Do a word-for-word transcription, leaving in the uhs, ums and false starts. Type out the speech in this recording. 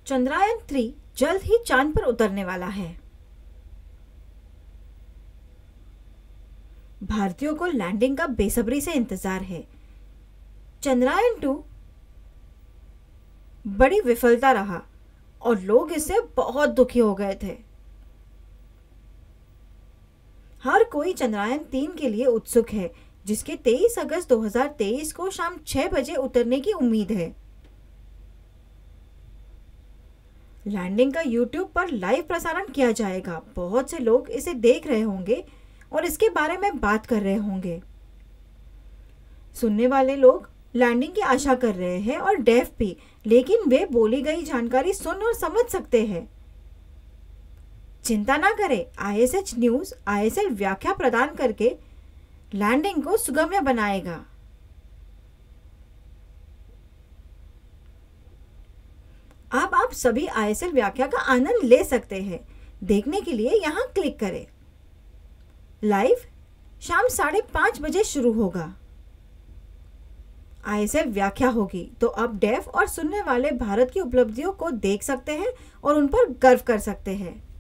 Chandrayaan three जल्द ही चांद पर उतरने वाला है। भारतीयों को लैंडिंग का बेसब्री से इंतजार है। चंद्रयान टू बड़ी विफलता रहा और लोग इससे बहुत दुखी हो गए थे। हर कोई चंद्रयान तीन के लिए उत्सुक है, जिसके तेईस अगस्त दो हज़ार तेईस को शाम छह बजे उतरने की उम्मीद है। लैंडिंग का यूट्यूब पर लाइव प्रसारण किया जाएगा। बहुत से लोग इसे देख रहे होंगे और इसके बारे में बात कर रहे होंगे। सुनने वाले लोग लैंडिंग की आशा कर रहे हैं और डेफ भी, लेकिन वे बोली गई जानकारी सुन और समझ सकते हैं। चिंता ना करें, I S H news I S L व्याख्या प्रदान करके लैंडिंग को सुगम्य बनाएगा। अब आप सभी आई एस एल व्याख्या का आनंद ले सकते हैं। देखने के लिए यहाँ क्लिक करें। लाइव शाम साढ़े पाँच बजे शुरू होगा। आई एस एल व्याख्या होगी तो अब डेफ और सुनने वाले भारत की उपलब्धियों को देख सकते हैं और उन पर गर्व कर सकते हैं।